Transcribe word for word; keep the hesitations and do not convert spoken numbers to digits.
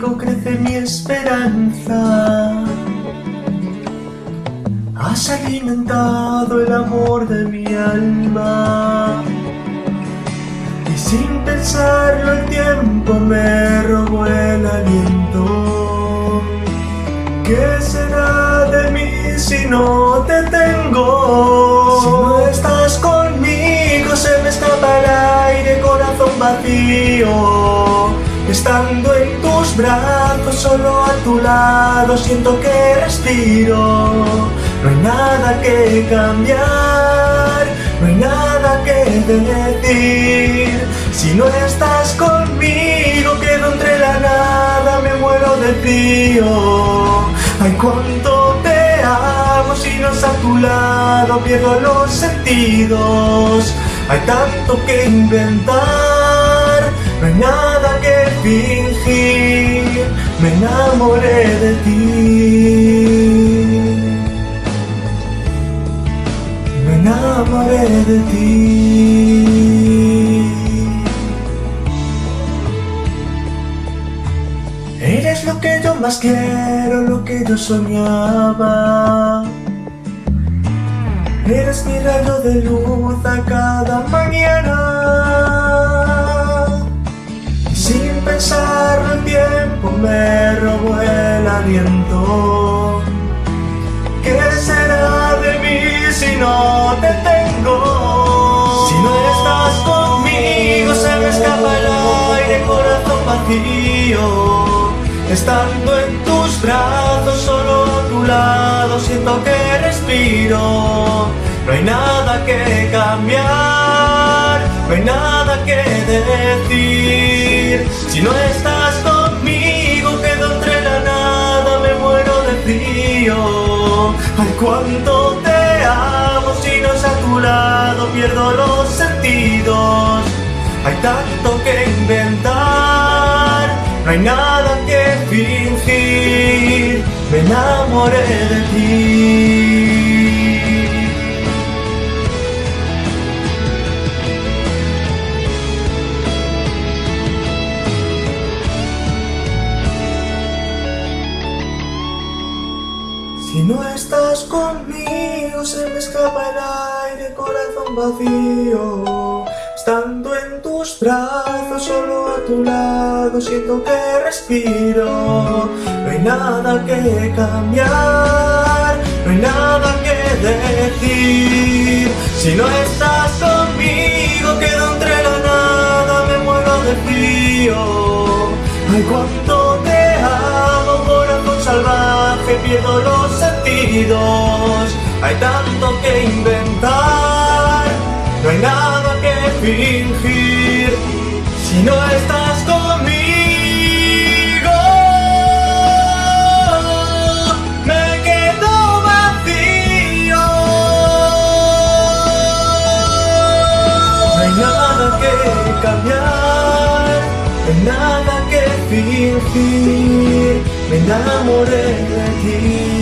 contigo crece mi esperanza. Has alimentado el amor de mi alma y sin pensarlo el tiempo me robó el aliento. ¿Qué será de mí si no te tengo? Si no estás conmigo se me escapa el aire, corazón vacío. Estando en tus brazos, solo a tu lado, siento que respiro. No hay nada que cambiar, no hay nada que decir. Si no estás conmigo, quedo entre la nada, me muero de frío. Ay, cuánto te amo, si no estás a tu lado, pierdo los sentidos. Hay tanto que inventar, no hay nada que fingir. Me enamoré de ti. Me enamoré de ti. Eres lo que yo más quiero, lo que yo soñaba. Eres mi rayo de luz a cada mañana. Y sin pensarlo el tiempo me robó el aliento. ¿Qué será de mí si no te tengo? Si no estás conmigo se me escapa el aire, corazón vacío. Estando en tus brazos, solo a tu lado, siento que respiro. No hay nada que cambiar, no hay nada que decir. Si no estás conmigo, quedo entre la nada, me muero de frío. Ay, cuánto te amo, si no es a tu lado, pierdo los sentidos. Hay tanto que inventar, no hay nada que fingir. Me enamoré de ti. Si no estás conmigo se me escapa el aire, corazón vacío. Estando en tus brazos, solo a tu lado, siento que respiro. No hay nada que cambiar, no hay nada que decir. Si no estás conmigo, quedo entre la nada, me muero de frío. Ay, cuánto te amo, corazón salvaje, pierdo los sentidos. Hay tanto que inventar, no hay nada que fingir. Si no estás conmigo, me quedo vacío. No hay nada que cambiar, no hay nada que fingir. Me enamoré de ti.